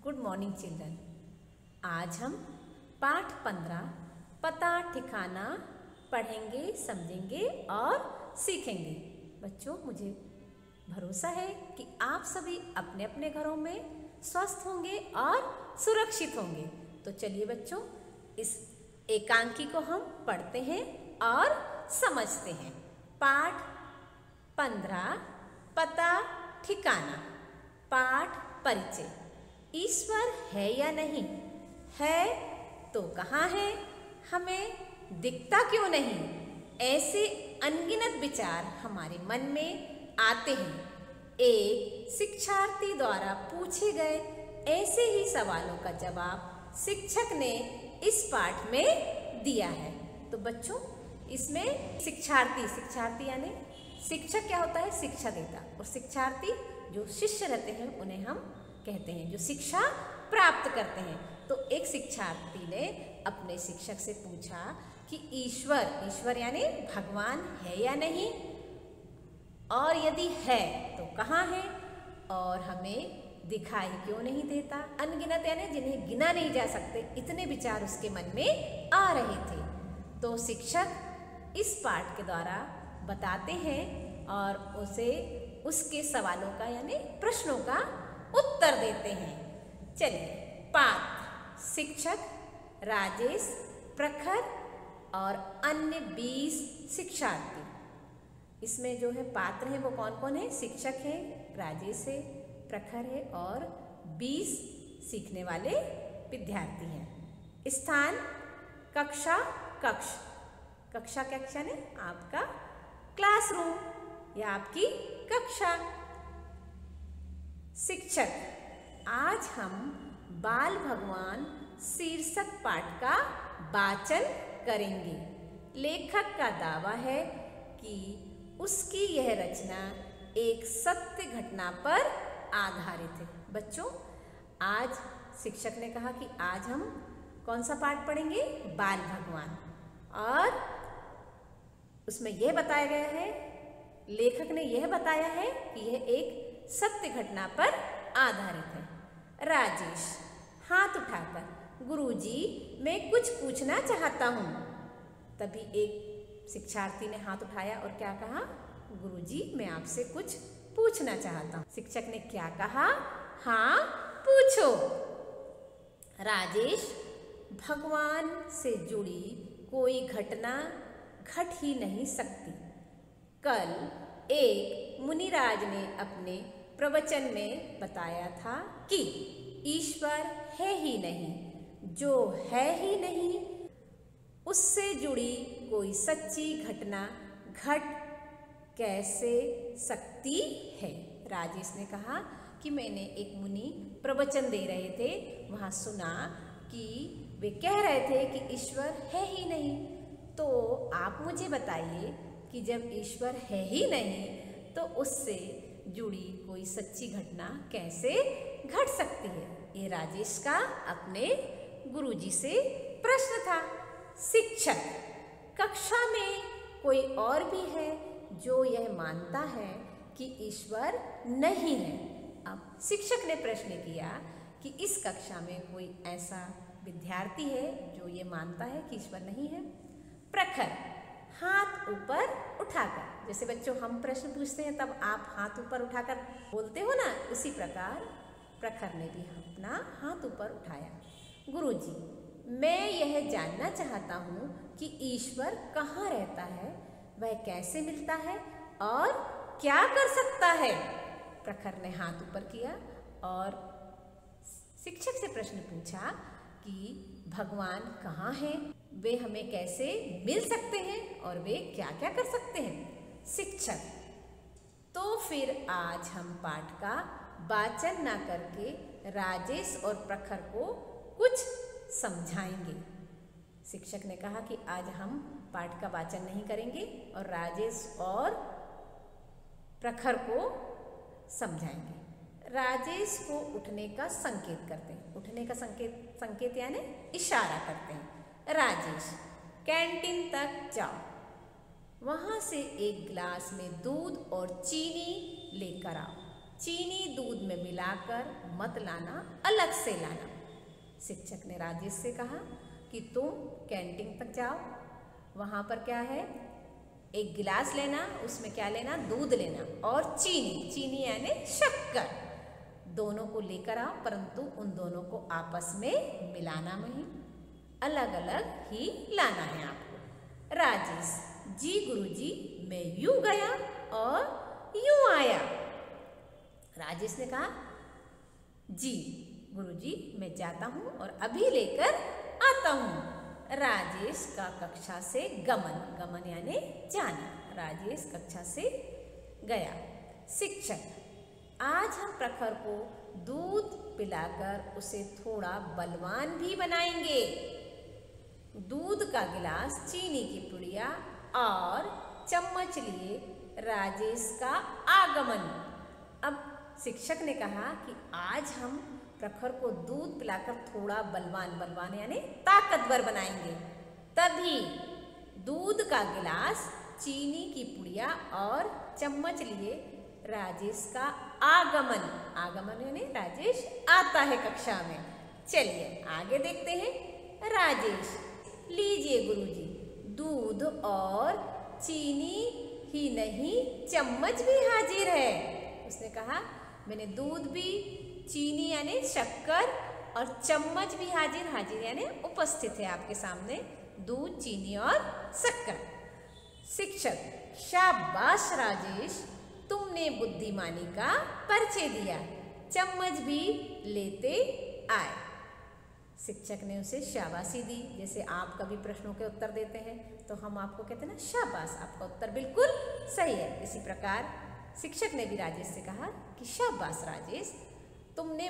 Good morning children. आज हम पाठ 15 पता ठिकाना पढ़ेंगे, समझेंगे और सीखेंगे। बच्चों, मुझे भरोसा है कि आप सभी अपने अपने घरों में स्वस्थ होंगे और सुरक्षित होंगे। तो चलिए बच्चों, इस एकांकी को हम पढ़ते हैं और समझते हैं। पाठ 15 पता ठिकाना। पाठ परिचय। ईश्वर है या नहीं? है तो कहाँ है? हमें दिखता क्यों नहीं? ऐसे अनगिनत विचार हमारे मन में आते हैं। एक शिक्षार्थी द्वारा पूछे गए ऐसे ही सवालों का जवाब शिक्षक ने इस पाठ में दिया है। तो बच्चों, इसमें शिक्षार्थी यानी शिक्षक क्या होता है? शिक्षा देता। और शिक्षार्थी जो शिष्य रहते हैं उन्हें हम कहते हैं, जो शिक्षा प्राप्त करते हैं। तो एक शिक्षार्थी ने अपने शिक्षक से पूछा कि ईश्वर यानी भगवान है या नहीं, और यदि है तो कहाँ है, और हमें दिखाई क्यों नहीं देता। अनगिनत यानी जिन्हें गिना नहीं जा सकते, इतने विचार उसके मन में आ रहे थे। तो शिक्षक इस पाठ के द्वारा बताते हैं और उसे उसके सवालों का यानी प्रश्नों का उत्तर देते हैं। चलिए, पात्र शिक्षक, राजेश, प्रखर और अन्य 20 शिक्षार्थी। इसमें जो है पात्र हैं वो कौन कौन है? शिक्षक है, राजेश है, प्रखर है और 20 सीखने वाले विद्यार्थी हैं। स्थान कक्षा, कक्षा ने आपका क्लासरूम या आपकी कक्षा। शिक्षक, आज हम बाल भगवान शीर्षक पाठ का वाचन करेंगे। लेखक का दावा है कि उसकी यह रचना एक सत्य घटना पर आधारित है। बच्चों, आज शिक्षक ने कहा कि आज हम कौन सा पाठ पढ़ेंगे? बाल भगवान। और उसमें यह बताया गया है, लेखक ने यह बताया है कि यह एक सत्य घटना पर आधारित है। राजेश हाथ उठाकर, गुरुजी मैं कुछ पूछना चाहता हूँ। तभी एक शिक्षार्थी ने हाथ उठाया और क्या कहा? गुरुजी मैं आपसे कुछ पूछना चाहता हूँ। शिक्षक ने क्या कहा? हाँ पूछो। राजेश, भगवान से जुड़ी कोई घटना घट ही नहीं सकती। कल एक मुनिराज ने अपने प्रवचन में बताया था कि ईश्वर है ही नहीं, जो है ही नहीं उससे जुड़ी कोई सच्ची घटना घट कैसे सकती है। राजेश ने कहा कि मैंने एक मुनि प्रवचन दे रहे थे, वहाँ सुना कि वे कह रहे थे कि ईश्वर है ही नहीं। तो आप मुझे बताइए कि जब ईश्वर है ही नहीं तो उससे जुड़ी कोई सच्ची घटना कैसे घट सकती है। ये राजेश का अपने गुरुजी से प्रश्न था। शिक्षक, कक्षा में कोई और भी है जो यह मानता है कि ईश्वर नहीं है। अब शिक्षक ने प्रश्न किया कि इस कक्षा में कोई ऐसा विद्यार्थी है जो ये मानता है कि ईश्वर नहीं है। प्रखर हाथ ऊपर उठाकर, जैसे बच्चों हम प्रश्न पूछते हैं तब आप हाथ ऊपर उठाकर बोलते हो ना, उसी प्रकार प्रखर ने भी अपना हाथ ऊपर उठाया। गुरुजी, मैं यह जानना चाहता हूँ कि ईश्वर कहाँ रहता है, वह कैसे मिलता है और क्या कर सकता है। प्रखर ने हाथ ऊपर किया और शिक्षक से प्रश्न पूछा कि भगवान कहाँ हैं, वे हमें कैसे मिल सकते हैं और वे क्या क्या कर सकते हैं। शिक्षक, तो फिर आज हम पाठ का वाचन न करके राजेश और प्रखर को कुछ समझाएंगे। शिक्षक ने कहा कि आज हम पाठ का वाचन नहीं करेंगे और राजेश और प्रखर को समझाएंगे। राजेश को उठने का संकेत करते हैं। उठने का संकेत यानी इशारा करते हैं। राजेश, कैंटीन तक जाओ, वहाँ से एक गिलास में दूध और चीनी लेकर आओ। चीनी दूध में मिलाकर मत लाना, अलग से लाना। शिक्षक ने राजेश से कहा कि तुम कैंटीन तक जाओ, वहाँ पर क्या है, एक गिलास लेना, उसमें क्या लेना, दूध लेना और चीनी, चीनी यानी शक्कर, दोनों को लेकर आओ, परंतु उन दोनों को आपस में मिलाना नहीं, अलग अलग ही लाना है आपको। राजेश, जी गुरुजी, मैं यूं गया और यूं आया। राजेश ने कहा, जी गुरुजी, मैं जाता हूँ और अभी लेकर आता हूँ। राजेश का कक्षा से गमन, गमन यानी जाना, राजेश कक्षा से गया। शिक्षक, आज हम प्रखर को दूध पिलाकर उसे थोड़ा बलवान भी बनाएंगे। दूध का गिलास, चीनी की पुड़िया और चम्मच लिए राजेश का आगमन। अब शिक्षक ने कहा कि आज हम प्रखर को दूध पिलाकर थोड़ा बलवान, बलवान यानी ताकतवर बनाएंगे। तभी दूध का गिलास, चीनी की पुड़िया और चम्मच लिए राजेश का आगमन, आगमन यानी राजेश आता है कक्षा में। चलिए आगे देखते हैं। राजेश, लीजिए गुरुजी, दूध और चीनी ही नहीं, चम्मच भी हाजिर है। उसने कहा, मैंने दूध भी, चीनी यानी शक्कर और चम्मच भी हाजिर, हाजिर यानी उपस्थित है आपके सामने, दूध, चीनी और शक्कर। शिक्षक, शाबाश राजेश, तुमने बुद्धिमानी का परिचय दिया, चम्मच भी लेते आए। शिक्षक ने उसे शाबाशी दी। जैसे आप कभी प्रश्नों के उत्तर देते हैं तो हम आपको कहते हैं ना, शाबाश, आपका उत्तर बिल्कुल सही है। इसी प्रकार शिक्षक ने भी राजेश से कहा कि शाबाश राजेश, तुमने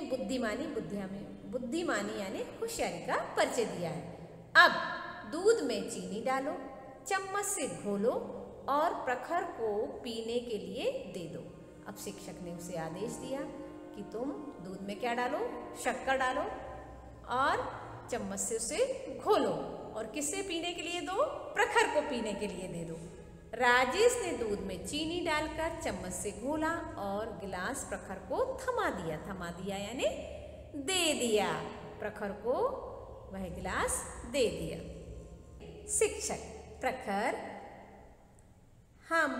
बुद्धिमानी यानी होशियारी का परिचय दिया है। अब दूध में चीनी डालो, चम्मच से घोलो और प्रखर को पीने के लिए दे दो। अब शिक्षक ने उसे आदेश दिया कि तुम दूध में क्या डालो, शक्कर डालो और चम्मच से उसे घोलो और किससे पीने के लिए दो, प्रखर को पीने के लिए दे दो। राजेश ने दूध में चीनी डालकर चम्मच से घोला और गिलास प्रखर को थमा दिया, थमा दिया यानी दे दिया, प्रखर को वह गिलास दे दिया। शिक्षक, प्रखर, हम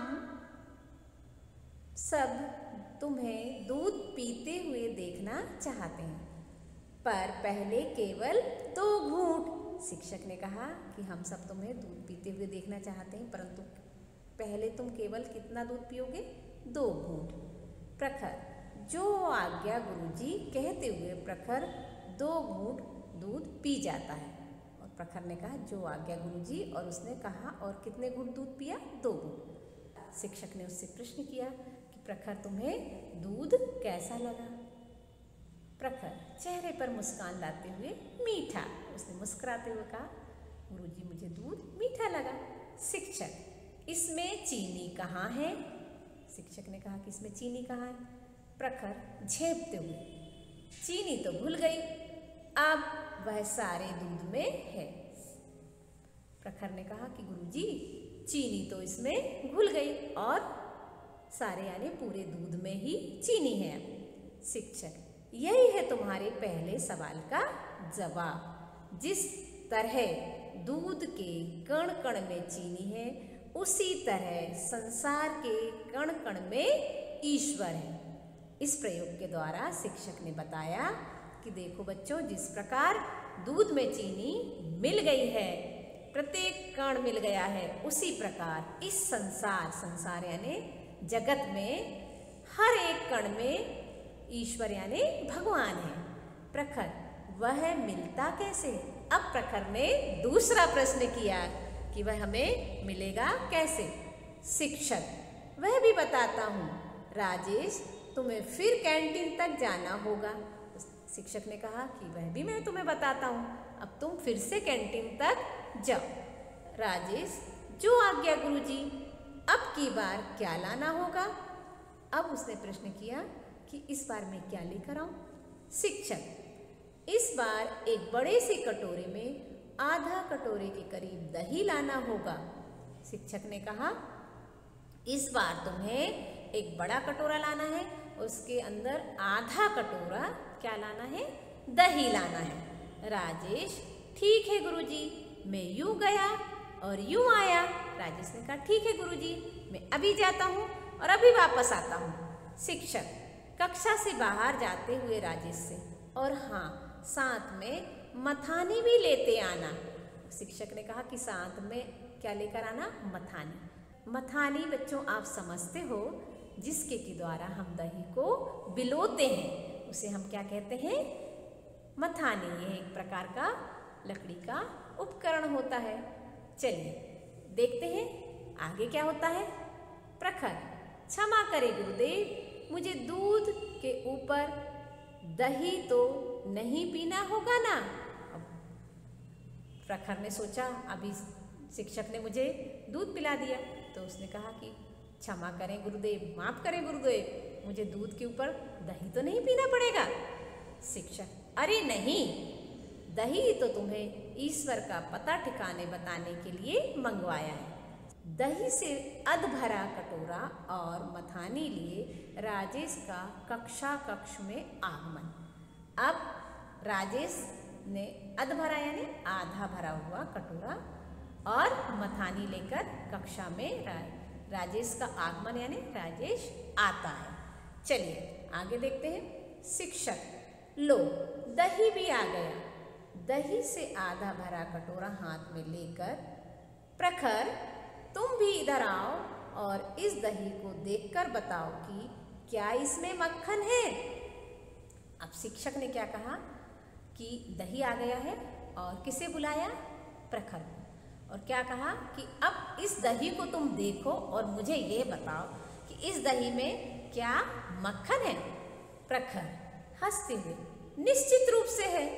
सब तुम्हें दूध पीते हुए देखना चाहते हैं, पर पहले केवल 2 घूंट। शिक्षक ने कहा कि हम सब तुम्हें दूध पीते हुए देखना चाहते हैं, परंतु पहले तुम केवल कितना दूध पियोगे, 2 घूंट। प्रखर, जो आज्ञा गुरुजी, कहते हुए प्रखर 2 घूंट दूध पी जाता है। और प्रखर ने कहा, जो आज्ञा गुरुजी, और उसने कहा और कितने घूंट दूध पिया, 2 घूंट। शिक्षक ने उससे प्रश्न किया कि प्रखर, तुम्हें दूध कैसा लगा। प्रखर चेहरे पर मुस्कान लाते हुए मीठा, उसने मुस्कुराते हुए कहा, गुरुजी, मुझे दूध मीठा लगा। शिक्षक, इसमें चीनी कहाँ है। शिक्षक ने कहा कि इसमें चीनी कहाँ है। प्रखर झेपते हुए, चीनी तो घुल गई, अब वह सारे दूध में है। प्रखर ने कहा कि गुरुजी, चीनी तो इसमें घुल गई और सारे यानी पूरे दूध में ही चीनी है। शिक्षक, यही है तुम्हारे पहले सवाल का जवाब। जिस तरह दूध के कण कण में चीनी है, उसी तरह संसार के कण कण में ईश्वर है। इस प्रयोग के द्वारा शिक्षक ने बताया कि देखो बच्चों, जिस प्रकार दूध में चीनी मिल गई है, प्रत्येक कण मिल गया है, उसी प्रकार इस संसार यानी जगत में हर एक कण में ईश्वर यानी भगवान है। प्रखर, वह मिलता कैसे। अब प्रखर ने दूसरा प्रश्न किया कि वह हमें मिलेगा कैसे। शिक्षक, वह भी बताता हूँ राजेश, तुम्हें फिर कैंटीन तक जाना होगा। शिक्षक ने कहा कि वह भी मैं तुम्हें बताता हूँ, अब तुम फिर से कैंटीन तक जाओ। राजेश, जो आज्ञा गुरुजी, अब की बार क्या लाना होगा। अब उसने प्रश्न किया कि इस बार मैं क्या लेकर आऊं। शिक्षक, इस बार एक बड़े से कटोरे में आधा कटोरे के करीब दही लाना होगा। शिक्षक ने कहा, इस बार तुम्हें एक बड़ा कटोरा लाना है और उसके अंदर आधा कटोरा क्या लाना है, दही लाना है। राजेश, ठीक है गुरुजी, मैं यूं गया और यूं आया। राजेश ने कहा, ठीक है गुरुजी, मैं अभी जाता हूँ और अभी वापस आता हूँ। शिक्षक, कक्षा से बाहर जाते हुए राजेश से, और हाँ, साथ में मथानी भी लेते आना। शिक्षक ने कहा कि साथ में क्या लेकर आना, मथानी। मथानी बच्चों आप समझते हो, जिसके के द्वारा हम दही को बिलोते हैं, उसे हम क्या कहते हैं, मथानी। यह एक प्रकार का लकड़ी का उपकरण होता है। चलिए देखते हैं आगे क्या होता है। प्रखर, क्षमा करें गुरुदेव, मुझे दूध के ऊपर दही तो नहीं पीना होगा ना। अब प्रखर ने सोचा, अभी शिक्षक ने मुझे दूध पिला दिया, तो उसने कहा कि क्षमा करें गुरुदेव, माफ करें गुरुदेव, मुझे दूध के ऊपर दही तो नहीं पीना पड़ेगा। शिक्षक, अरे नहीं, दही तो तुम्हें ईश्वर का पता ठिकाने बताने के लिए मंगवाया है। दही से अध भरा कटोरा और मथानी लिए राजेश का कक्षा कक्ष में आगमन। अब राजेश ने अध भरा यानी आधा भरा हुआ कटोरा और मथानी लेकर कक्षा में राजेश का आगमन यानी राजेश आता है। चलिए आगे देखते हैं। शिक्षक, लो दही भी आ गया। दही से आधा भरा कटोरा हाथ में लेकर, प्रखर तुम भी इधर आओ और इस दही को देखकर बताओ कि क्या इसमें मक्खन है। अब शिक्षक ने क्या कहा कि दही आ गया है, और किसे बुलाया, प्रखर को, और क्या कहा कि अब इस दही को तुम देखो और मुझे ये बताओ कि इस दही में क्या मक्खन है। प्रखर हंसते हुए, निश्चित रूप से है।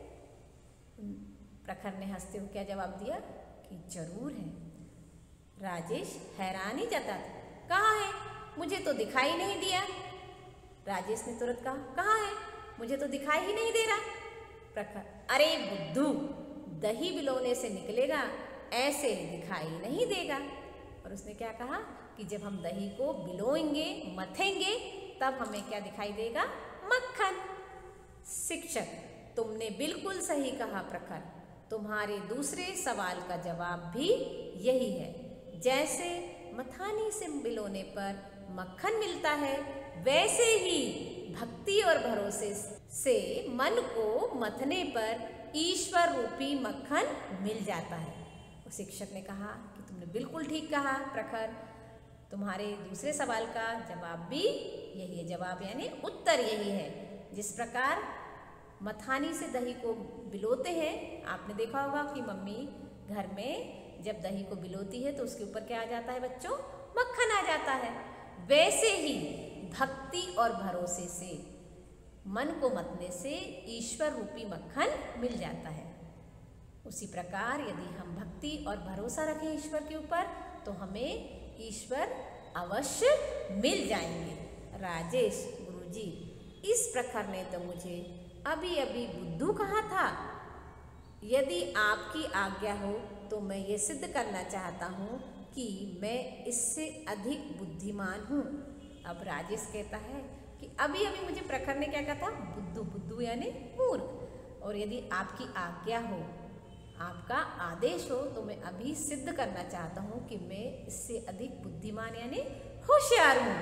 प्रखर ने हंसते हुए क्या जवाब दिया कि जरूर है। राजेश हैरानी जताते, कहाँ है, मुझे तो दिखाई नहीं दिया। राजेश ने तुरंत कहा, कहाँ है, मुझे तो दिखाई ही नहीं दे रहा। प्रखर, अरे बुद्धू, दही बिलोने से निकलेगा, ऐसे दिखाई नहीं देगा। और उसने क्या कहा कि जब हम दही को बिलोएंगे, मथेंगे, तब हमें क्या दिखाई देगा, मक्खन। शिक्षक, तुमने बिल्कुल सही कहा प्रखर, तुम्हारे दूसरे सवाल का जवाब भी यही है। जैसे मथानी से बिलोने पर मक्खन मिलता है, वैसे ही भक्ति और भरोसे से मन को मथने पर ईश्वर रूपी मक्खन मिल जाता है। और शिक्षक ने कहा कि तुमने बिल्कुल ठीक कहा प्रखर, तुम्हारे दूसरे सवाल का जवाब भी यही है। जवाब यानी उत्तर यही है। जिस प्रकार मथानी से दही को बिलोते हैं, आपने देखा होगा कि मम्मी घर में जब दही को बिलोती है तो उसके ऊपर क्या आ जाता है बच्चों, मक्खन आ जाता है। वैसे ही भक्ति और भरोसे से, मन को मतने से ईश्वर रूपी मक्खन मिल जाता है। उसी प्रकार यदि हम भक्ति और भरोसा रखें ईश्वर के ऊपर, तो हमें ईश्वर अवश्य मिल जाएंगे। राजेश, गुरुजी, इस प्रखर ने तो मुझे अभी अभी बुद्धू कहा था। यदि आपकी आज्ञा हो तो मैं ये सिद्ध करना चाहता हूँ कि मैं इससे अधिक बुद्धिमान हूँ। अब राजेश कहता है कि अभी अभी मुझे प्रखर ने क्या कहा था, बुद्धू। बुद्धू यानी मूर्ख। और यदि आपकी आज्ञा हो, आपका आदेश हो, तो मैं अभी सिद्ध करना चाहता हूँ कि मैं इससे अधिक बुद्धिमान यानी होशियार हूँ।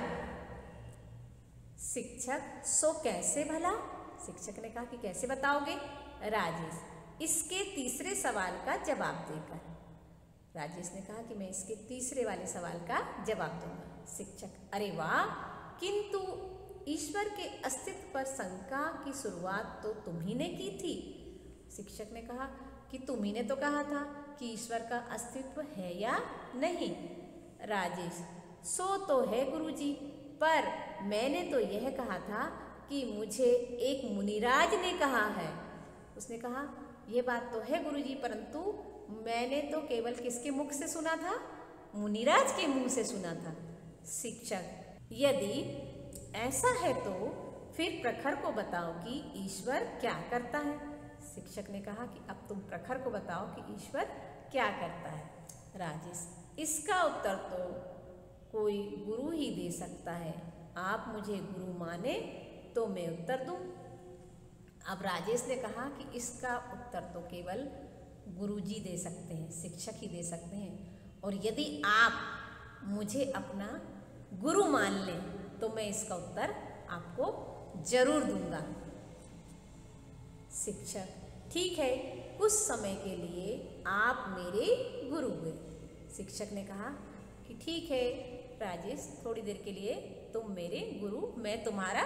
शिक्षक, सो कैसे भला। शिक्षक ने कहा कि कैसे बताओगे। राजेश, इसके तीसरे सवाल का जवाब देकर। राजेश ने कहा कि मैं इसके तीसरे वाले सवाल का जवाब दूंगा। शिक्षक, अरे वाह, किंतु ईश्वर के अस्तित्व पर शंका की शुरुआत तो तुम ही ने की थी। शिक्षक ने कहा कि तुम ही ने तो कहा था कि ईश्वर का अस्तित्व है या नहीं। राजेश, सो तो है गुरुजी, पर मैंने तो यह कहा था कि मुझे एक मुनिराज ने कहा है। उसने कहा, यह बात तो है गुरुजी, परंतु मैंने तो केवल किसके मुख से सुना था, मुनिराज के मुंह से सुना था। शिक्षक, यदि ऐसा है तो फिर प्रखर को बताओ कि ईश्वर क्या करता है। शिक्षक ने कहा कि अब तुम प्रखर को बताओ कि ईश्वर क्या करता है। राजेश, इसका उत्तर तो कोई गुरु ही दे सकता है। आप मुझे गुरु माने तो मैं उत्तर दूं। अब राजेश ने कहा कि इसका उत्तर तो केवल गुरुजी दे सकते हैं, शिक्षक ही दे सकते हैं, और यदि आप मुझे अपना गुरु मान लें तो मैं इसका उत्तर आपको जरूर दूंगा। शिक्षक, ठीक है, कुछ समय के लिए आप मेरे गुरु हुए। शिक्षक ने कहा कि ठीक है राजेश, थोड़ी देर के लिए तुम मेरे गुरु, मैं तुम्हारा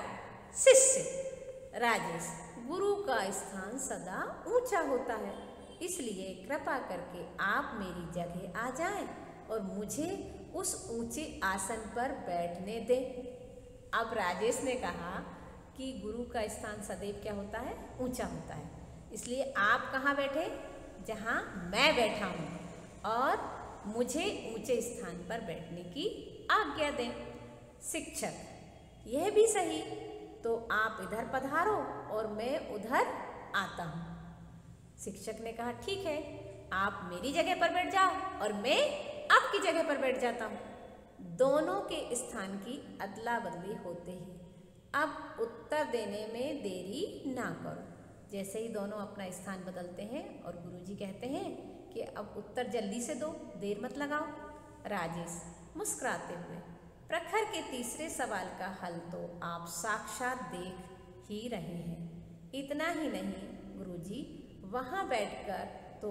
शिष्य। राजेश, गुरु का स्थान सदा ऊंचा होता है, इसलिए कृपा करके आप मेरी जगह आ जाएं और मुझे उस ऊंचे आसन पर बैठने दें। अब राजेश ने कहा कि गुरु का स्थान सदैव क्या होता है? ऊंचा होता है, इसलिए आप कहाँ बैठे? जहाँ मैं बैठा हूँ, और मुझे ऊंचे स्थान पर बैठने की आज्ञा दें। शिक्षक, यह भी सही, तो आप इधर पधारो और मैं उधर आता हूँ। शिक्षक ने कहा ठीक है, आप मेरी जगह पर बैठ जाओ और मैं आपकी जगह पर बैठ जाता हूँ। दोनों के स्थान की अदला बदली होते ही अब उत्तर देने में देरी ना करो। जैसे ही दोनों अपना स्थान बदलते हैं और गुरुजी कहते हैं कि अब उत्तर जल्दी से दो, देर मत लगाओ। राजेश मुस्कुराते हुए, प्रखर के तीसरे सवाल का हल तो आप साक्षात देख ही रहे हैं। इतना ही नहीं गुरुजी, वहाँ बैठकर तो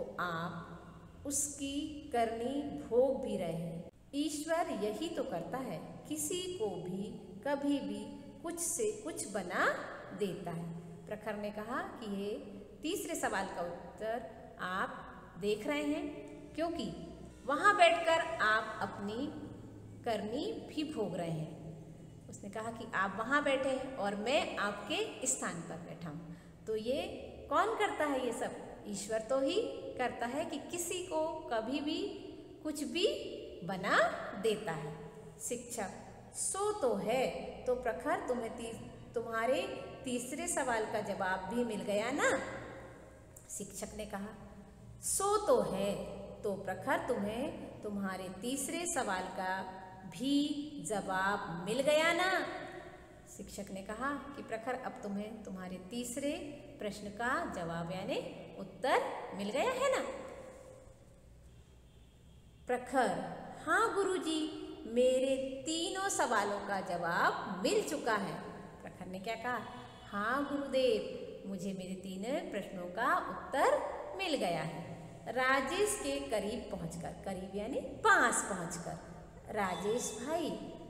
आप उसकी करनी भोग भी रहे हैं। ईश्वर यही तो करता है, किसी को भी कभी भी कुछ से कुछ बना देता है। प्रखर ने कहा कि ये तीसरे सवाल का उत्तर आप देख रहे हैं, क्योंकि वहाँ बैठकर आप अपनी करनी भी भोग रहे हैं। उसने कहा कि आप वहाँ बैठे हैं और मैं आपके स्थान पर बैठा हूँ, तो ये कौन करता है? ये सब ईश्वर तो ही करता है कि किसी को कभी भी कुछ भी बना देता है। शिक्षक, सो तो है, तो प्रखर तुम्हारे तीसरे सवाल का जवाब भी मिल गया ना? शिक्षक ने कहा सो तो है, तो प्रखर तुम्हें तुम्हारे तीसरे सवाल का भी जवाब मिल गया ना? शिक्षक ने कहा कि प्रखर, अब तुम्हें तुम्हारे तीसरे प्रश्न का जवाब यानी उत्तर मिल गया है ना? प्रखर, हाँ गुरुजी, मेरे तीनों सवालों का जवाब मिल चुका है। प्रखर ने क्या कहा? हाँ गुरुदेव, मुझे मेरे तीनों प्रश्नों का उत्तर मिल गया है। राजेश के करीब पहुंचकर, करीब यानी पास पहुंचकर, राजेश भाई,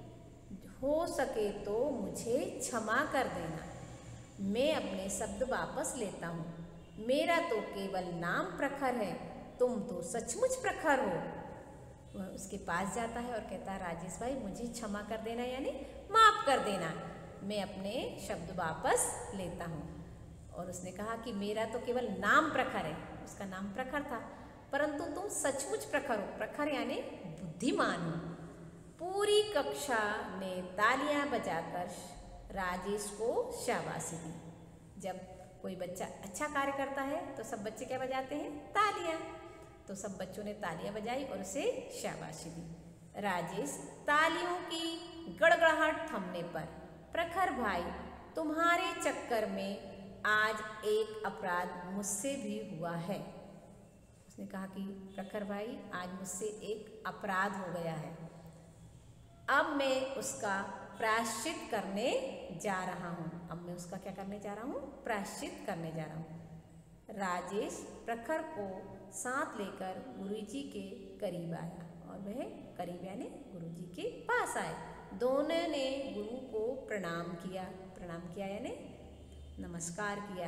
हो सके तो मुझे क्षमा कर देना, मैं अपने शब्द वापस लेता हूँ। मेरा तो केवल नाम प्रखर है, तुम तो सचमुच प्रखर हो। वह उसके पास जाता है और कहता है राजेश भाई, मुझे क्षमा कर देना यानी माफ़ कर देना, मैं अपने शब्द वापस लेता हूँ। और उसने कहा कि मेरा तो केवल नाम प्रखर है, उसका नाम प्रखर था, परंतु तुम सचमुच प्रखर हो। प्रखर यानी बुद्धिमान हो। पूरी कक्षा ने तालियां बजाकर राजेश को शाबाशी दी। जब कोई बच्चा अच्छा कार्य करता है तो सब बच्चे क्या बजाते हैं? तालियां। तो सब बच्चों ने तालियां बजाई और उसे शाबाशी दी। राजेश तालियों की गड़गड़ाहट थमने पर, प्रखर भाई, तुम्हारे चक्कर में आज एक अपराध मुझसे भी हुआ है। उसने कहा कि प्रखर भाई, आज मुझसे एक अपराध हो गया है, अब मैं उसका प्रायश्चित करने जा रहा हूँ। अब मैं उसका क्या करने जा रहा हूँ? प्रायश्चित करने जा रहा हूँ। राजेश प्रखर को साथ लेकर गुरुजी के करीब आया और वह करीब यानी गुरुजी के पास आए। दोनों ने गुरु को प्रणाम किया। प्रणाम किया यानी नमस्कार किया।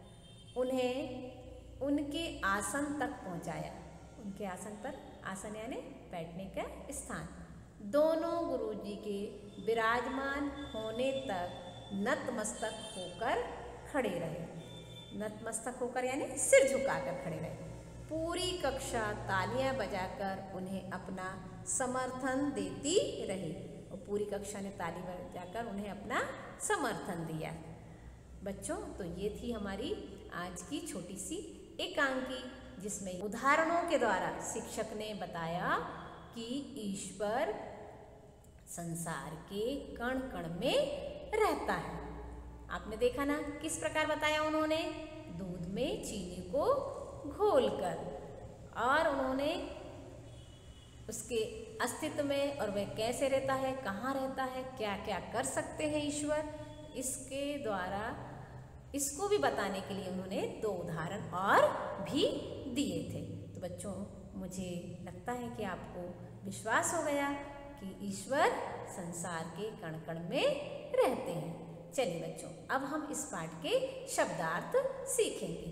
उन्हें उनके आसन तक पहुंचाया। उनके आसन पर, आसन यानी बैठने का स्थान। दोनों गुरुजी के विराजमान होने तक नतमस्तक होकर खड़े रहे। नतमस्तक होकर यानी सिर झुकाकर खड़े रहे। पूरी कक्षा तालियां बजाकर उन्हें अपना समर्थन देती रही और पूरी कक्षा ने ताली बजाकर उन्हें अपना समर्थन दिया। बच्चों, तो ये थी हमारी आज की छोटी सी एकांकी, जिसमें उदाहरणों के द्वारा शिक्षक ने बताया कि ईश्वर संसार के कण कण में रहता है। आपने देखा ना किस प्रकार बताया उन्होंने, दूध में चीनी को घोलकर, और उन्होंने उसके अस्तित्व में और वह कैसे रहता है, कहाँ रहता है, क्या क्या कर सकते हैं ईश्वर, इसके द्वारा इसको भी बताने के लिए उन्होंने 2 उदाहरण और भी दिए थे। तो बच्चों, मुझे लगता है कि आपको विश्वास हो गया कि ईश्वर संसार के कण कण में रहते हैं। चलिए बच्चों, अब हम इस पाठ के शब्दार्थ सीखेंगे।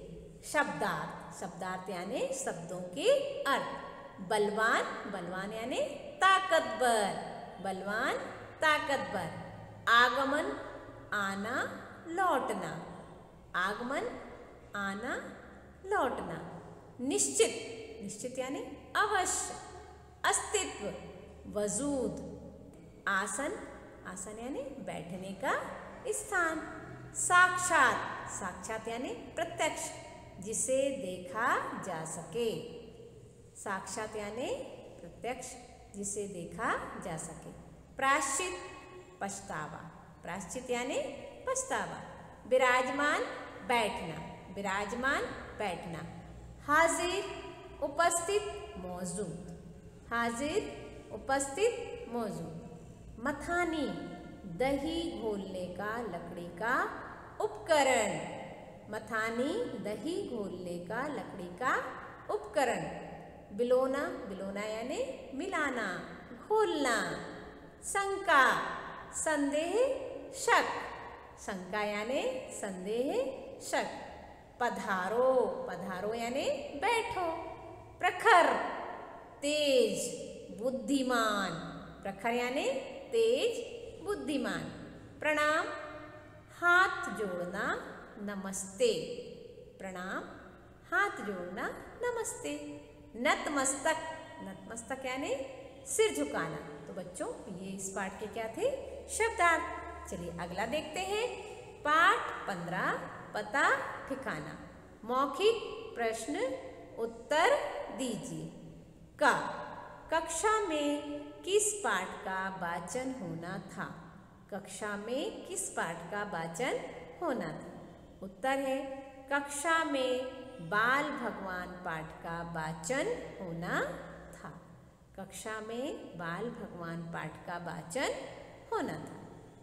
शब्दार्थ यानी शब्दों के अर्थ। बलवान, बलवान यानी ताकतवर, बलवान ताकतवर। आगमन, आना लौटना, आगमन आना लौटना। निश्चित, निश्चित यानी अवश्य। अस्तित्व, वजूद। आसन, आसन यानी बैठने का स्थान। साक्षात, साक्षात यानी प्रत्यक्ष, जिसे देखा जा सके। साक्षात यानी प्रत्यक्ष, जिसे देखा जा सके। प्रायश्चित, पछतावा, प्रायश्चित यानी पछतावा। विराजमान, बैठना, विराजमान बैठना। हाजिर, उपस्थित, मौजूद, हाजिर उपस्थित मौजूद। मथानी, दही घोलने का लकड़ी का उपकरण, मथानी दही घोलने का लकड़ी का उपकरण। बिलोना, बिलोना यानी मिलाना, घोलना। शंका, संदेह, शक, शंका यानी संदेह, शक। पधारो, पधारो यानी बैठो। प्रखर, तेज, बुद्धिमान, प्रखर यानी तेज, बुद्धिमान। प्रणाम, हाथ जोड़ना, नमस्ते, प्रणाम, हाथ जोड़ना, नमस्ते। नतमस्तक, नतमस्तक यानी सिर झुकाना। तो बच्चों, ये इस पाठ के क्या थे, शब्दार्थ। चलिए अगला देखते हैं। पाठ 15, पता ठिकाना। मौखिक प्रश्न उत्तर दीजिए। क, कक्षा में किस पाठ का वाचन होना था? कक्षा में किस पाठ का वाचन होना था? उत्तर है कक्षा में बाल भगवान पाठ का वाचन होना था। कक्षा में बाल भगवान पाठ का वाचन होना था।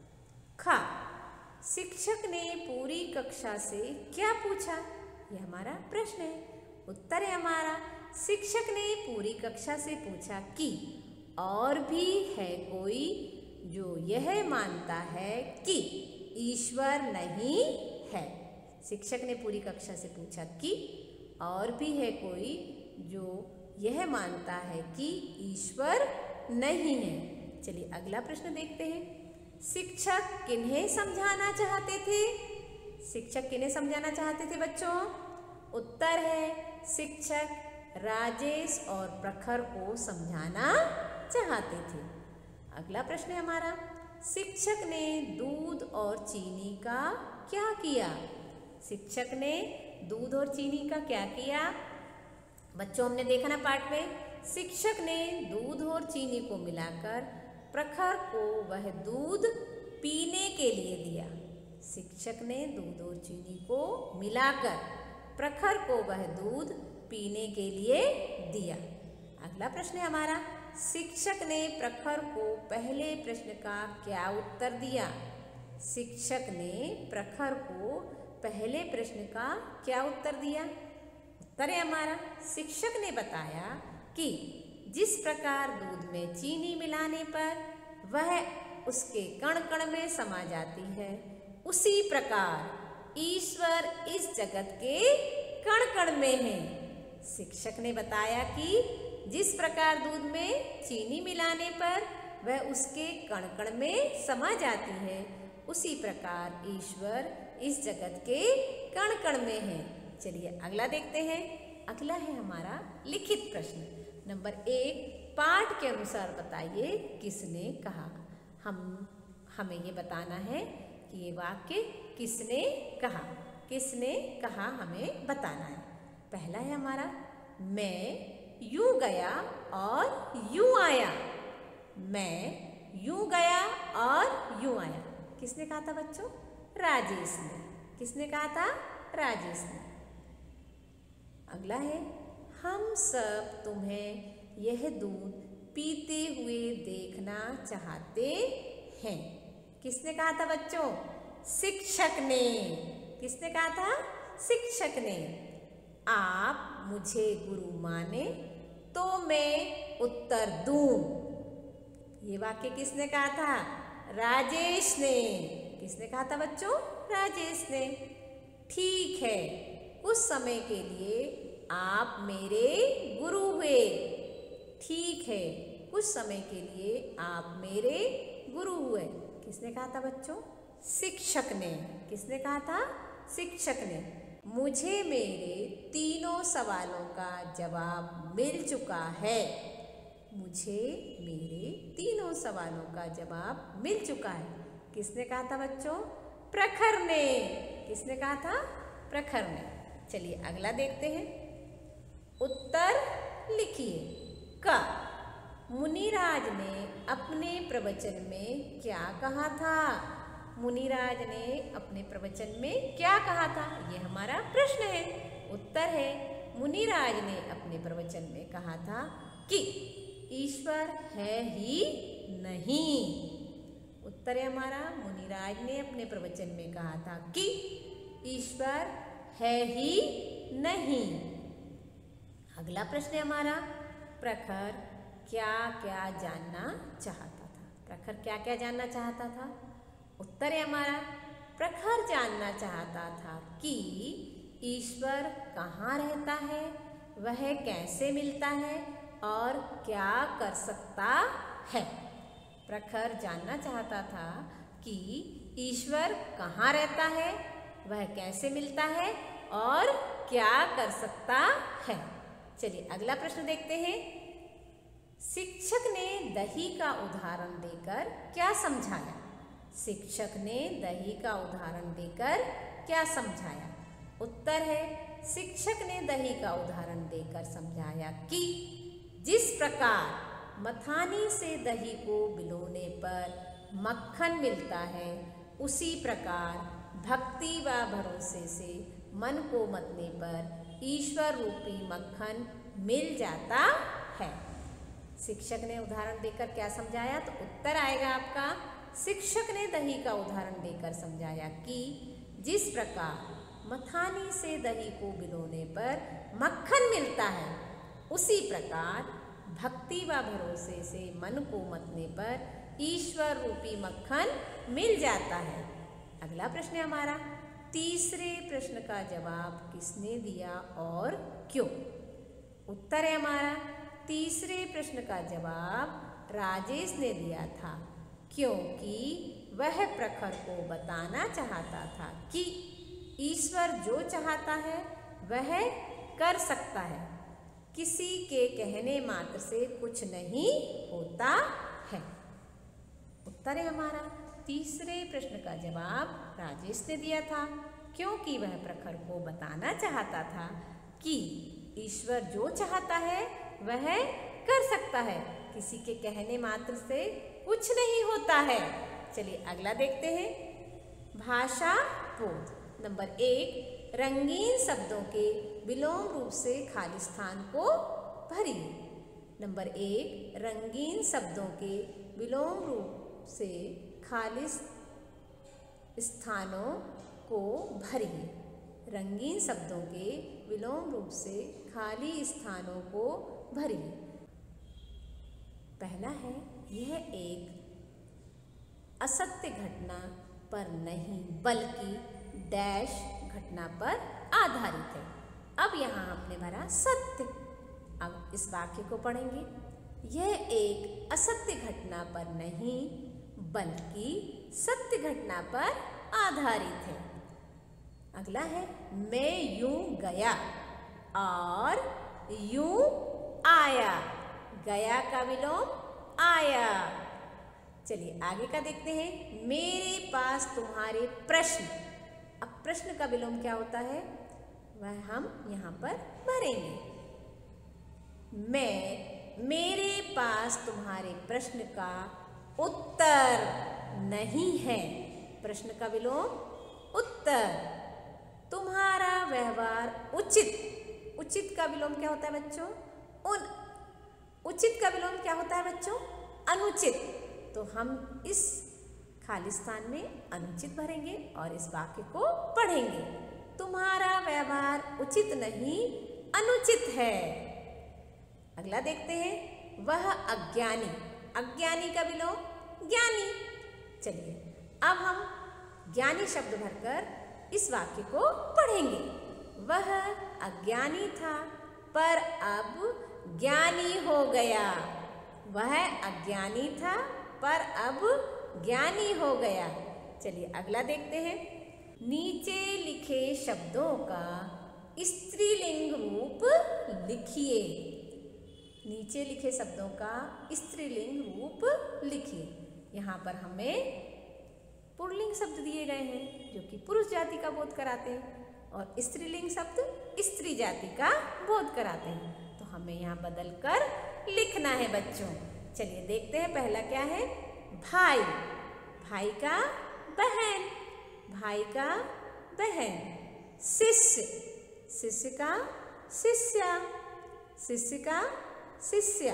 ख, शिक्षक ने पूरी कक्षा से क्या पूछा? यह हमारा प्रश्न है। उत्तर है हमारा, शिक्षक ने पूरी कक्षा से पूछा कि और भी है कोई जो यह मानता है कि ईश्वर नहीं है। शिक्षक ने पूरी कक्षा से पूछा कि और भी है कोई जो यह मानता है कि ईश्वर नहीं है। चलिए अगला प्रश्न देखते हैं। शिक्षक किन्हें समझाना चाहते थे? शिक्षक किन्हें समझाना चाहते थे बच्चों? उत्तर है शिक्षक राजेश और प्रखर को समझाना चाहते थे। अगला प्रश्न है हमारा, शिक्षक ने दूध और चीनी का क्या किया? शिक्षक ने दूध और चीनी का क्या किया? बच्चों, हमने देखा ना पाठ में, शिक्षक ने दूध और चीनी को मिलाकर प्रखर को वह दूध पीने के लिए दिया। शिक्षक ने दूध और चीनी को मिलाकर प्रखर को वह दूध पीने के लिए दिया। अगला प्रश्न है हमारा, शिक्षक ने प्रखर को पहले प्रश्न का क्या उत्तर दिया? शिक्षक ने प्रखर को पहले प्रश्न का क्या उत्तर दिया? उत्तर है हमारा, शिक्षक ने बताया कि जिस प्रकार दूध में चीनी मिलाने पर वह उसके कण कण में समा जाती है, उसी प्रकार ईश्वर इस जगत के कण कण में है। शिक्षक ने बताया कि जिस प्रकार दूध में चीनी मिलाने पर वह उसके कण कण में समा जाती है, उसी प्रकार ईश्वर इस जगत के कण कण में है। चलिए अगला देखते हैं। अगला है हमारा लिखित प्रश्न नंबर 1, पाठ के अनुसार बताइए किसने कहा। हमें ये बताना है कि ये वाक्य किसने कहा। किसने कहा हमें बताना है। पहला है हमारा, मैं यूं गया और यूं आया। मैं यूं गया और यूं आया। किसने कहा था बच्चों? राजेश ने। किसने कहा था? राजेश ने। अगला है, हम सब तुम्हें यह दूध पीते हुए देखना चाहते हैं। किसने कहा था बच्चों? शिक्षक ने। किसने कहा था? शिक्षक ने। आप मुझे गुरु माने तो मैं उत्तर दूं। ये वाक्य किसने कहा था? राजेश ने। किसने कहा था बच्चों? राजेश ने। ठीक है, कुछ समय के लिए आप मेरे गुरु हुए। ठीक है, कुछ समय के लिए आप मेरे गुरु हुए। किसने कहा था बच्चों? शिक्षक ने। किसने कहा था? शिक्षक ने। मुझे मेरे तीनों सवालों का जवाब मिल चुका है। मुझे मेरे तीनों सवालों का जवाब मिल चुका है। किसने कहा था बच्चों? प्रखर ने। किसने कहा था? प्रखर ने। चलिए अगला देखते हैं। उत्तर लिखिए। क, मुनिराज ने अपने प्रवचन में क्या कहा था? मुनिराज ने अपने प्रवचन में क्या कहा था? ये हमारा प्रश्न है। उत्तर है, मुनिराज ने अपने प्रवचन में कहा था कि ईश्वर है ही नहीं। उत्तर है हमारा, मुनिराज ने अपने प्रवचन में कहा था कि ईश्वर है ही नहीं। अगला प्रश्न है हमारा, प्रखर क्या क्या जानना चाहता था? प्रखर क्या क्या जानना चाहता था? उत्तर है हमारा, प्रखर जानना चाहता था कि ईश्वर कहाँ रहता है, वह कैसे मिलता है और क्या कर सकता है। प्रखर जानना चाहता था कि ईश्वर कहाँ रहता है, वह कैसे मिलता है और क्या कर सकता है। चलिए अगला प्रश्न देखते हैं। शिक्षक ने दही का उदाहरण देकर क्या समझाया? शिक्षक ने दही का उदाहरण देकर क्या समझाया? उत्तर है, शिक्षक ने दही का उदाहरण देकर समझाया कि जिस प्रकार मथानी से दही को बिलोने पर मक्खन मिलता है, उसी प्रकार भक्ति व भरोसे से मन को मतने पर ईश्वर रूपी मक्खन मिल जाता है। शिक्षक ने उदाहरण देकर क्या समझाया? तो उत्तर आएगा आपका, शिक्षक ने दही का उदाहरण देकर समझाया कि जिस प्रकार मथानी से दही को बिलोने पर मक्खन मिलता है, उसी प्रकार भक्ति व भरोसे से मन को मतने पर ईश्वर रूपी मक्खन मिल जाता है। अगला प्रश्न है हमारा, तीसरे प्रश्न का जवाब किसने दिया और क्यों? उत्तर है हमारा, तीसरे प्रश्न का जवाब राजेश ने दिया था, क्योंकि वह प्रखर को बताना चाहता था कि ईश्वर जो चाहता है वह कर सकता है। किसी के कहने मात्र से कुछ नहीं होता है। उत्तर है हमारा, तीसरे प्रश्न का जवाब राजेश ने दिया था, क्योंकि वह प्रखर को बताना चाहता था कि ईश्वर जो चाहता है वह कर सकता है। किसी के कहने मात्र से कुछ नहीं होता है। चलिए अगला देखते हैं। भाषा बोध नंबर 1, रंगीन शब्दों के विलोम रूप से खाली स्थान को भरिए। नंबर 1, रंगीन शब्दों के विलोम रूप से खाली स्थानों को भरिए। रंगीन शब्दों के विलोम रूप से खाली स्थानों को भरिए। पहला है, यह एक असत्य घटना पर नहीं बल्कि डैश घटना पर आधारित है। अब यहाँ आपने भरा सत्य। अब इस वाक्य को पढ़ेंगे। यह एक असत्य घटना पर नहीं बल्कि सत्य घटना पर आधारित है। अगला है, मैं यूं गया और यूं आया। गया का विलोम आया। चलिए आगे का देखते हैं। मेरे पास तुम्हारे प्रश्न। अब प्रश्न का विलोम क्या होता है वह हम यहाँ पर भरेंगे। मेरे पास तुम्हारे प्रश्न का उत्तर नहीं है। प्रश्न का विलोम उत्तर। तुम्हारा व्यवहार उचित। उचित का विलोम क्या होता है बच्चों? उचित का विलोम क्या होता है बच्चों? अनुचित। तो हम इस खाली स्थान में अनुचित भरेंगे और इस वाक्य को पढ़ेंगे। तुम्हारा व्यवहार उचित नहीं, अनुचित है। अगला देखते हैं, वह अज्ञानी। अज्ञानी का विलोम ज्ञानी। चलिए अब हम ज्ञानी शब्द भरकर इस वाक्य को पढ़ेंगे। वह अज्ञानी था पर अब ज्ञानी हो गया। वह अज्ञानी था पर अब ज्ञानी हो गया। चलिए अगला देखते हैं, नीचे लिखे शब्दों का स्त्रीलिंग रूप लिखिए। नीचे लिखे शब्दों का स्त्रीलिंग रूप लिखिए। यहाँ पर हमें पुल्लिंग शब्द दिए गए हैं जो कि पुरुष जाति का बोध कराते हैं और स्त्रीलिंग शब्द स्त्री जाति का बोध कराते हैं। तो हमें यहाँ बदल कर लिखना है बच्चों। चलिए देखते हैं, पहला क्या है? भाई। भाई का बहन। भाई का बहन। शिष्य। शिष्य का शिष्या। शिष्य का शिष्या।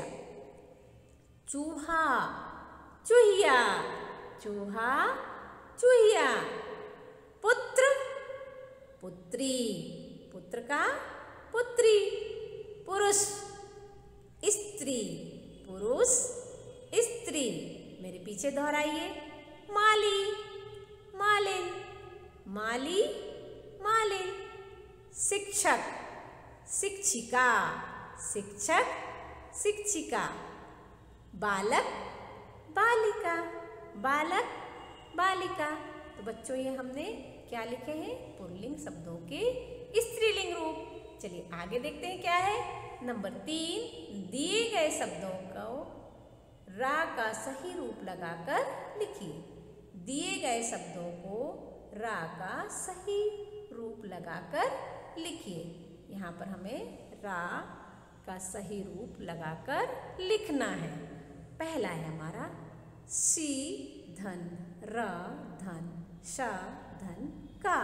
चूहा। चूहिया। चूहा चूहिया। पुत्र। पुत्री। पुत्र का पुत्री। पुरुष। स्त्री। पुरुष स्त्री। मेरे पीछे दोहराइए, माली। मालिन। माली मालिन। शिक्षक। शिक्षिका। शिक्षक शिक्षिका। बालक बालिका। बालक बालिका। तो बच्चों ये हमने क्या लिखे हैं? पुल्लिंग शब्दों के स्त्रीलिंग रूप। चलिए आगे देखते हैं क्या है। नंबर 3, दिए गए शब्दों को रा का सही रूप लगाकर लिखिए। दिए गए शब्दों को रा का सही रूप लगाकर लिखिए। यहाँ पर हमें रा का सही रूप लगाकर लिखना है। पहला है हमारा सी धन र धन श धन का।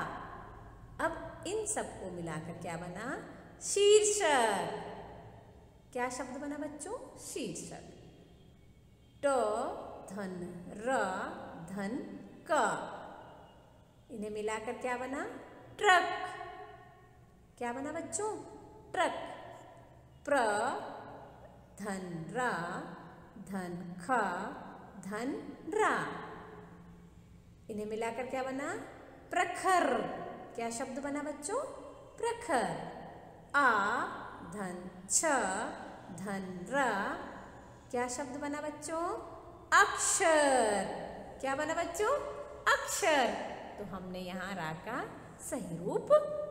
अब इन सबको मिलाकर क्या बना? शीर्षक। क्या शब्द बना बच्चों? शीर्षक। ट धन र धन क। इन्हें मिलाकर क्या बना? ट्रक। क्या बना बच्चों? ट्रक। प्र धन रा धन ख धन रा। इन्हें मिलाकर क्या बना? प्रखर। क्या शब्द बना बच्चों? प्रखर। आ धन छ धन र। क्या शब्द बना बच्चों? अक्षर। क्या बना बच्चों? अक्षर। तो हमने यहाँ रा का सही रूप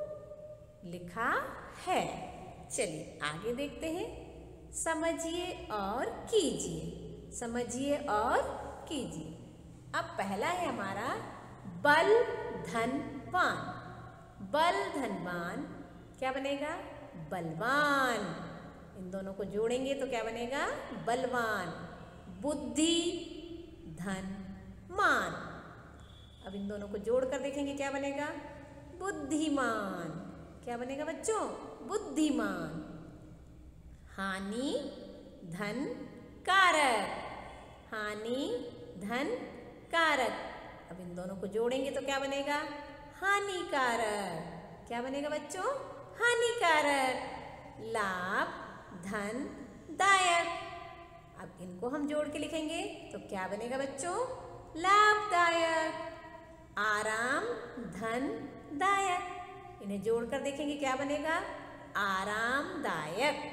लिखा है। चलिए आगे देखते हैं, समझिए और कीजिए। समझिए और कीजिए। अब पहला है हमारा बल धनवान। बल धनवान क्या बनेगा? बलवान। इन दोनों को जोड़ेंगे तो क्या बनेगा? बलवान। बुद्धि धन मान। अब इन दोनों को जोड़कर देखेंगे क्या बनेगा? बुद्धिमान। क्या बनेगा बच्चों? बुद्धिमान। हानि धन कारक। हानि धन कारक। अब इन दोनों को जोड़ेंगे तो क्या बनेगा? हानिकारक। क्या बनेगा बच्चों? हानिकारक। लाभ धन दायक। अब इनको हम जोड़ के लिखेंगे तो क्या बनेगा बच्चों? लाभदायक। आराम धन दायक। इन्हें जोड़कर देखेंगे क्या बनेगा? आरामदायक।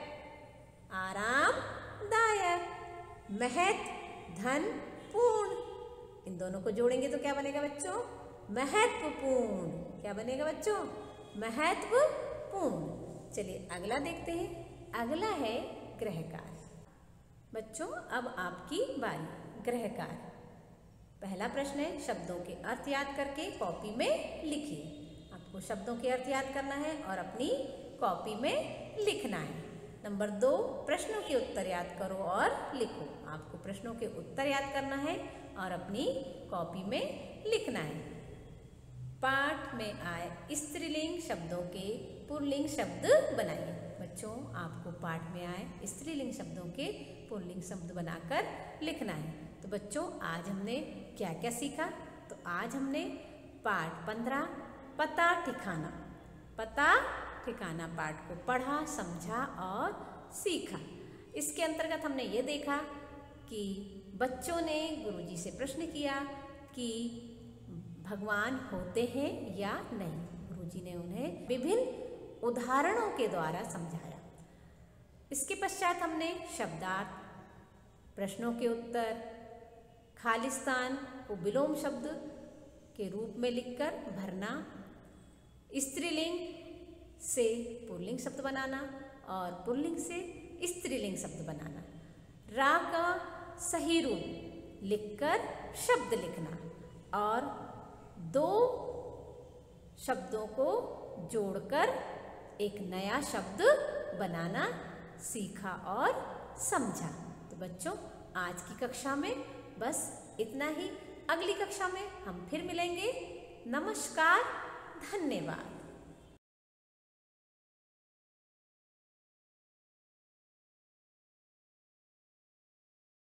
आरामदायक। महत् धन पूर्ण। इन दोनों को जोड़ेंगे तो क्या बनेगा बच्चों? महत्वपूर्ण। क्या बनेगा बच्चों? महत्वपूर्ण। चलिए अगला देखते हैं। अगला है गृह कार्य। बच्चों अब आपकी बारी। गृह कार्य। पहला प्रश्न है, शब्दों के अर्थ याद करके कॉपी में लिखिए। आपको शब्दों के अर्थ याद करना है और अपनी कॉपी में लिखना है। नंबर 2, प्रश्नों के उत्तर याद करो और लिखो। आपको प्रश्नों के उत्तर याद करना है और अपनी कॉपी में लिखना है। पाठ में आए स्त्रीलिंग शब्दों के पुल्लिंग शब्द बनाइए। बच्चों, आपको पाठ में आए स्त्रीलिंग शब्दों के पुल्लिंग शब्द बनाकर लिखना है। तो बच्चों, आज हमने क्या क्या सीखा? तो आज हमने पाठ 15 पता ठिकाना पाठ को पढ़ा, समझा और सीखा। इसके अंतर्गत हमने ये देखा कि बच्चों ने गुरुजी से प्रश्न किया कि भगवान होते हैं या नहीं। गुरुजी ने उन्हें विभिन्न उदाहरणों के द्वारा समझाया। इसके पश्चात हमने शब्दार्थ, प्रश्नों के उत्तर, खालिस्तान को विलोम शब्द के रूप में लिखकर भरना, स्त्रीलिंग से पुल्लिंग शब्द बनाना और पुल्लिंग से स्त्रीलिंग शब्द बनाना, रा का सही रूप लिखकर शब्द लिखना और 2 शब्दों को जोड़कर एक नया शब्द बनाना सीखा और समझा। तो बच्चों, आज की कक्षा में बस इतना ही। अगली कक्षा में हम फिर मिलेंगे। नमस्कार, धन्यवाद।